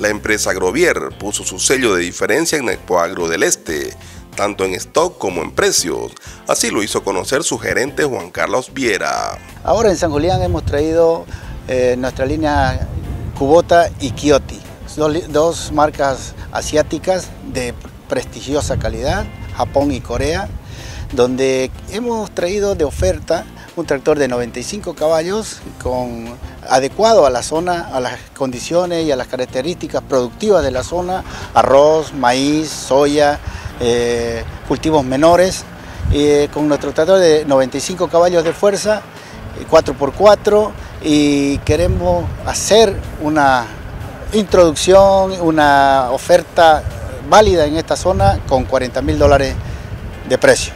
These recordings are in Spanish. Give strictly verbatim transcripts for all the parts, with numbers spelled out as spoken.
La empresa Agrovier puso su sello de diferencia en Expoagro del Este, tanto en stock como en precios. Así lo hizo conocer su gerente Juan Carlos Viera. Ahora en San Julián hemos traído eh, nuestra línea Kubota y Kioti, dos, dos marcas asiáticas de prestigiosa calidad, Japón y Corea, donde hemos traído de oferta un tractor de noventa y cinco caballos con, adecuado a la zona, a las condiciones y a las características productivas de la zona, arroz, maíz, soya, eh, cultivos menores, eh, con nuestro tractor de noventa y cinco caballos de fuerza, cuatro por cuatro, y queremos hacer una introducción, una oferta válida en esta zona con cuarenta mil dólares de precio.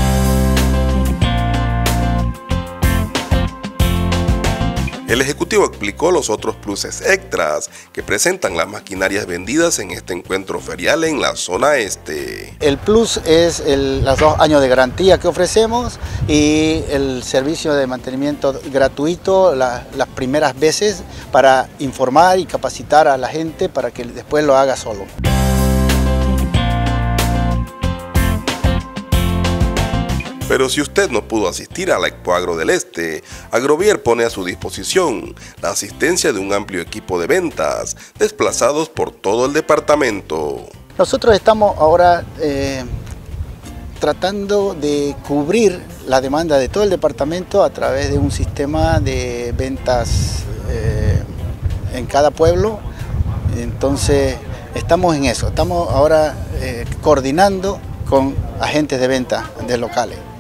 El ejecutivo explicó los otros pluses extras que presentan las maquinarias vendidas en este encuentro ferial en la zona este. El plus es el, los dos años de garantía que ofrecemos y el servicio de mantenimiento gratuito la, las primeras veces para informar y capacitar a la gente para que después lo haga solo. Pero si usted no pudo asistir a la Expoagro del Este, Agrovier pone a su disposición la asistencia de un amplio equipo de ventas, desplazados por todo el departamento. Nosotros estamos ahora eh, tratando de cubrir la demanda de todo el departamento a través de un sistema de ventas eh, en cada pueblo. Entonces estamos en eso, estamos ahora eh, coordinando con agentes de venta de locales.